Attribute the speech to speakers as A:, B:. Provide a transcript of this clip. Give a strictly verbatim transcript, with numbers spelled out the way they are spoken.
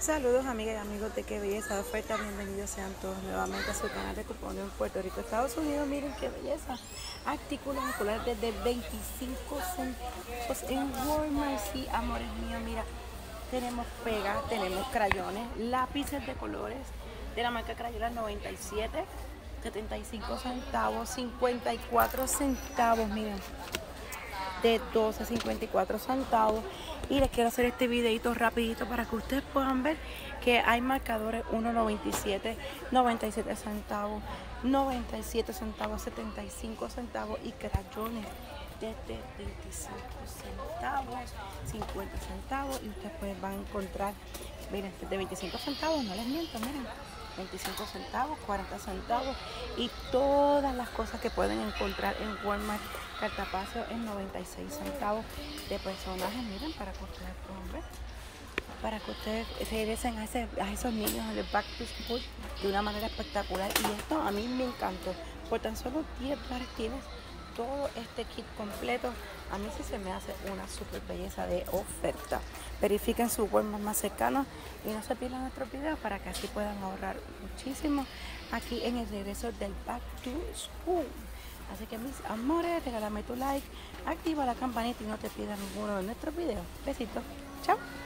A: Saludos amigas y amigos de Qué Belleza de Oferta, bienvenidos sean todos nuevamente a su canal de cupones en Puerto Rico, Estados Unidos. Miren qué belleza, artículos escolares desde veinticinco centavos en Walmart. Sí, amores míos, mira, tenemos pegas, tenemos crayones, lápices de colores de la marca Crayola noventa y siete, setenta y cinco centavos, cincuenta y cuatro centavos, miren, de doce a cincuenta y cuatro centavos. Y les quiero hacer este videito rapidito para que ustedes puedan ver que hay marcadores uno noventa y siete, noventa y siete centavos, noventa y siete centavos, setenta y cinco centavos, y crayones desde veinticinco centavos, cincuenta centavos, y ustedes pues van a encontrar, miren, desde veinticinco centavos, no les miento, miren, veinticinco centavos, cuarenta centavos, y todas las cosas que pueden encontrar en Walmart. Cartapacio en noventa y seis centavos de personajes, miren, para que ustedes puedan ver, para que ustedes regresen a, ese, a esos niños en el Back to School de una manera espectacular. Y esto a mí me encantó. Por tan solo diez dólares tienes todo este kit completo. A mí sí se me hace una super belleza de oferta. Verifiquen su Walmart más cercano y no se pierdan nuestros videos para que así puedan ahorrar muchísimo aquí en el regreso del Back to School. Así que mis amores, regálame tu like, activa la campanita y no te pierdas ninguno de nuestros videos. Besitos, chao.